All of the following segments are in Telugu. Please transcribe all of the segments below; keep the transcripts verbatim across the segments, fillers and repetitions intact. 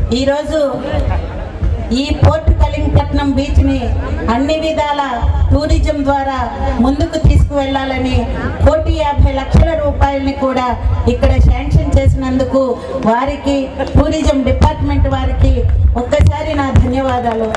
ఈరోజు ఈ పోర్ట్ కలింగపట్నం బీచ్ని అన్ని విధాల టూరిజం ద్వారా ముందుకు తీసుకువెళ్లాలని కోటి యాభై లక్షల రూపాయలని కూడా ఇక్కడ శాంక్షన్ చేసినందుకు వారికి టూరిజం డిపార్ట్మెంట్ వారికి ఒక్కసారి నా ధన్యవాదాలు.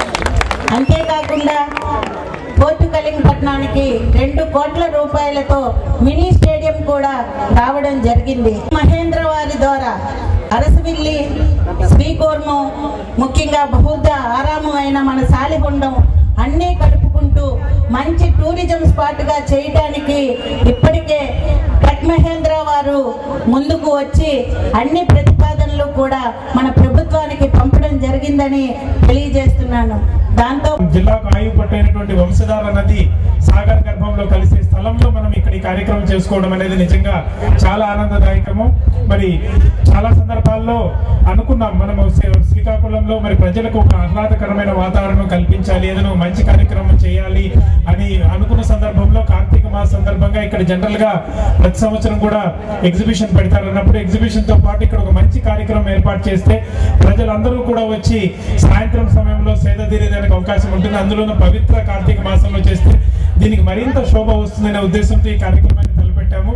అంతేకాకుండా పోర్ట్ కలింగపట్నానికి రెండు కోట్ల రూపాయలతో మినీ స్టేడియం కూడా రావడం జరిగింది. మహేంద్ర వారి ద్వారా అరసవిల్లి, శ్రీకోర్మం, ముఖ్యంగా బహుద్ద ఆరామమైన మన సాలిహొండం అన్నీ కలుపుకుంటూ మంచి టూరిజం స్పాట్గా చేయడానికి ఇప్పటికే టెక్ మహేంద్ర వారు ముందుకు వచ్చి అన్ని ప్రతిపాదనలు కూడా మన ప్రభుత్వానికి పంపడం జరిగిందని తెలియజేస్తున్నాను. దాంతో జిల్లాకు ఆయువు పట్టైనటువంటి వంశధార నది సాగర్ గర్భంలో కలిసే స్థలంలో మనం ఇక్కడ ఈ కార్యక్రమం చేసుకోవడం అనేది నిజంగా చాలా ఆనందదాయకము. మరి చాలా సందర్భాల్లో అనుకున్నాం మనము శ్రీకాకుళంలో మరి ప్రజలకు ఒక ఆహ్లాదకరమైన వాతావరణం కల్పించాలి, ఏదైనా మంచి కార్యక్రమం చేయాలి అని అనుకున్న సందర్భంలో కార్తీక మాస సందర్భంగా ఇక్కడ జనరల్ గా ప్రతి సంవత్సరం కూడా ఎగ్జిబిషన్ పెడతారు. అన్నప్పుడు ఎగ్జిబిషన్ తో పాటు ఇక్కడ ఒక మంచి కార్యక్రమం ఏర్పాటు చేస్తే ప్రజలందరూ కూడా వచ్చి సాయంత్రం సమయంలో సేద తీరేదానికి అవకాశం ఉంటుంది. అందులోనూ పవిత్ర కార్తీక మాసంలో చేస్తే దీనికి మరింత శోభ వస్తుందనే ఉద్దేశంతో ఈ కార్యక్రమాన్ని తలపెట్టాము.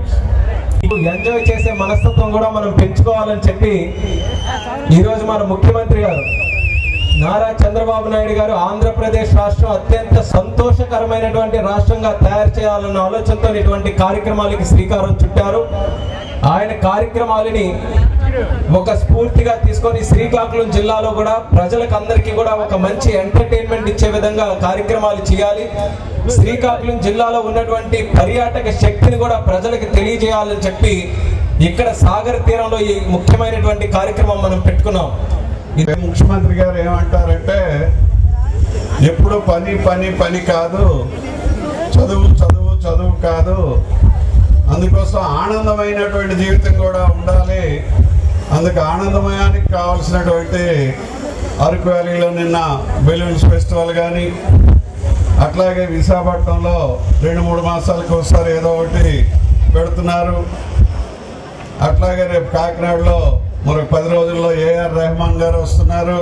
ఎంజాయ్ చేసే మనస్తత్వం కూడా మనం పెంచుకోవాలని చెప్పి ఈరోజు మన ముఖ్యమంత్రి గారు నారా చంద్రబాబు నాయుడు గారు ఆంధ్రప్రదేశ్ రాష్ట్రం అత్యంత సంతోషకరమైనటువంటి రాష్ట్రంగా తయారు చేయాలన్న ఆలోచనతో ఇటువంటి కార్యక్రమాలకి శ్రీకారం చుట్టారు. ఆయన కార్యక్రమాలని ఒక స్ఫూర్తిగా తీసుకొని శ్రీకాకుళం జిల్లాలో కూడా ప్రజలకు అందరికీ కూడా ఒక మంచి ఎంటర్టైన్మెంట్ ఇచ్చే విధంగా కార్యక్రమాలు చేయాలి. శ్రీకాకుళం జిల్లాలో ఉన్నటువంటి పర్యాటక శక్తిని కూడా ప్రజలకు తెలియజేయాలని చెప్పి ఇక్కడ సాగర్ తీరంలో ఈ ముఖ్యమైనటువంటి కార్యక్రమం మనం పెట్టుకున్నాం. ముఖ్యమంత్రి గారు ఏమంటారంటే ఎప్పుడు పని పని పని కాదు, చదువు చదువు చదువు కాదు, అందుకోసం ఆనందమైనటువంటి జీవితం కూడా ఉండాలి. అందుకు ఆనందమయానికి కావాల్సినటువంటి అరకు వ్యాలీలో నిన్న బెలూన్స్ ఫెస్టివల్ కానీ, అట్లాగే విశాఖపట్నంలో రెండు మూడు మాసాలకు ఒకసారి ఏదో ఒకటి పెడుతున్నారు. అట్లాగే రేపు కాకినాడలో మరొక పది రోజుల్లో ఏఆర్ రెహమాన్ గారు వస్తున్నారు.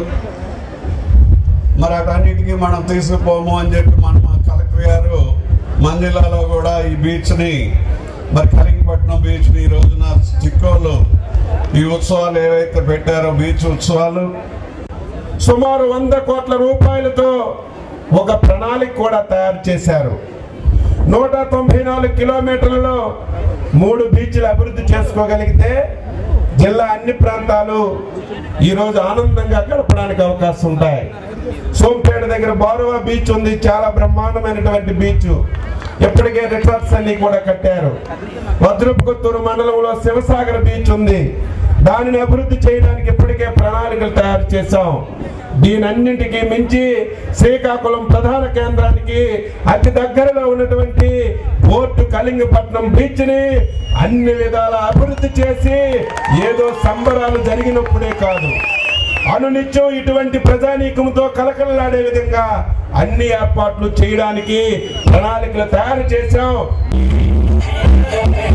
మరి అటన్నిటికీ మనం తీసుకుపోము అని చెప్పి మన కలెక్టర్ గారు మన జిల్లాలో కూడా ఈ బీచ్ని మరి కలింగపట్నం బీచ్ని ఈ రోజున చిక్కోలు ఈ ఉత్సవాలు ఏవైతే పెట్టారో బీచ్ ఉత్సవాలు సుమారు వంద కోట్ల రూపాయలతో ఒక ప్రణాళిక కూడా తయారు చేశారు. నూట తొంభై నాలుగు కిలోమీటర్లలో మూడు బీచ్లు అభివృద్ధి చేసుకోగలిగితే జిల్లా అన్ని ప్రాంతాలు ఈరోజు ఆనందంగా గడపడానికి అవకాశం ఉంటాయి. సోంపేట దగ్గర బారువా బీచ్ ఉంది, చాలా బ్రహ్మాండమైనటువంటి బీచ్. ఇప్పటికే రిసార్ట్స్ అన్ని కూడా కట్టారు. వజ్రపుకొత్తూరు మండలంలో శివసాగర్ బీచ్ ఉంది, దానిని అభివృద్ధి చేయడానికి ఇప్పటికే ప్రణాళికలు తయారు చేశాం. దీనన్నింటికి మించి శ్రీకాకుళం ప్రధాన కేంద్రానికి అతి దగ్గరలో ఉన్నటువంటి పోర్టు కలింగపట్నం బీచ్ ని అన్ని విధాల అభివృద్ధి చేసి ఏదో సంబరాలు జరిగినప్పుడే కాదు, అనునిత్యం ఇటువంటి ప్రజానీకంతో కలకలలాడే విధంగా అన్ని ఏర్పాట్లు చేయడానికి ప్రణాళికలు తయారు చేశాం.